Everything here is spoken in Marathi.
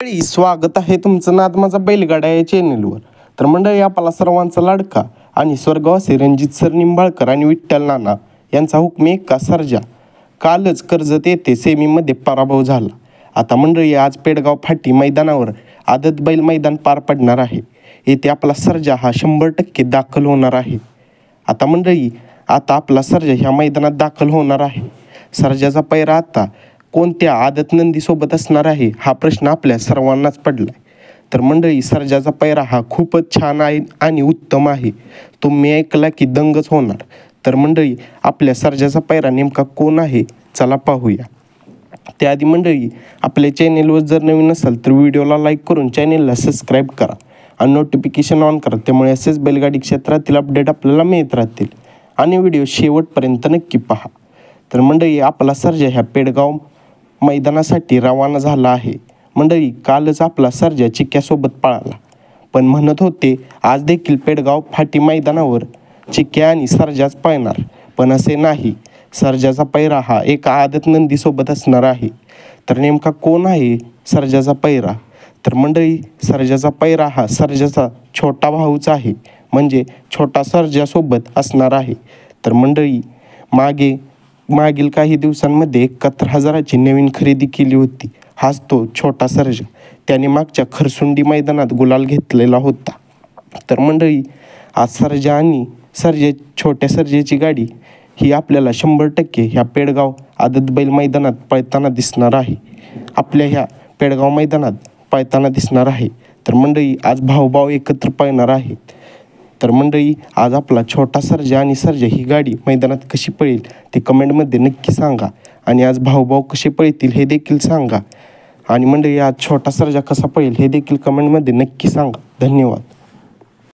स्वागत आहे तुमचं नाद माझा बैलगाडा या चॅनेलवर. तर मंडळी, आपला सर्वांचा लाडका आणि स्वर्गवासी रणजित सर निंबाळकर आणि विठ्ठल नाना यांचा हुकमी एक्का सर्जा कालच कर्जत येथे सेमीमध्ये पराभव झाला. आता मंडळी, आज पेडगाव फाटी मैदानावर आदत बैल मैदान पार पडणार आहे. येथे आपला सर्जा हा 100% दाखल होणार आहे. आता मंडळी, आपला सर्जा ह्या मैदानात दाखल होणार आहे. सर्जाचा पैरा आता कोणत्या आदत नंदीसोबत असणार आहे हा प्रश्न आपल्या सर्वांनाच पडलाय. तर मंडळी, सर्जाचा पैरा हा खूपच छान आहे आणि उत्तम आहे. तुम्ही ऐकला की दंगच होणार. तर मंडळी, आपल्या सर्जाचा पैरा नेमका कोण आहे चला पाहूया. त्याआधी मंडळी, आपल्या चॅनेलवर जर नवीन असाल तर व्हिडिओला लाईक करून चॅनेलला सबस्क्राईब करा आणि नोटिफिकेशन ऑन करा. त्यामुळे असेच बैलगाडी क्षेत्रातील अपडेट आपल्याला मिळत राहतील. आणि व्हिडिओ शेवटपर्यंत नक्की पहा. तर मंडळी, आपला सर्जा ह्या पेडगाव मैदानासाठी रवाना झाला आहे. मंडळी, कालच आपला सर्जा चिक्क्यासोबत पळाला, पण म्हणत होते आज देखील पेडगाव फाटी मैदानावर चिक्क्या आणि सर्जाच पळणार, पण असे नाही. सर्जाचा पैरा हा एका आदत नंदीसोबत असणार आहे. तर नेमका कोण आहे सर्जाचा पैरा? तर मंडळी, सर्जाचा पैरा हा सर्जाचा छोटा भाऊच आहे, म्हणजे छोटा सर्जासोबत असणार आहे. तर मंडळी, मागील काही दिवसांमध्ये 71,000ची नवीन खरेदी केली होती. हाच तो छोटा सर्जा. त्याने मागच्या खरसुंडी मैदानात गुलाल घेतलेला होता. तर मंडळी, आज सर्जा आणि छोट्या सर्जेची गाडी ही आपल्याला 100% ह्या पेडगाव आदत बैल मैदानात पळताना दिसणार आहे. आपल्या ह्या पेडगाव मैदानात पळताना दिसणार आहे. तर मंडळी, आज भाऊ एकत्र पळणार आहेत. तर मंडळी, आज आपला छोटा सर्जा आणि सर्जा ही गाडी मैदानात कशी पळेल ते कमेंटमध्ये नक्की सांगा. आणि आज भाऊ कसे पळतील हे देखील सांगा. आणि मंडळी, आज छोटा सर्जा कसा पळेल हे देखील कमेंटमध्ये नक्की सांगा. धन्यवाद.